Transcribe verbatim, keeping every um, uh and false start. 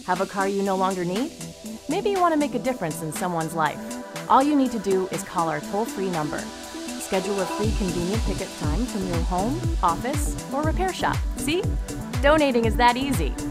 Have a car you no longer need? Maybe you want to make a difference in someone's life. All you need to do is call our toll-free number. Schedule a free convenient pickup time from your home, office, or repair shop. See? Donating is that easy.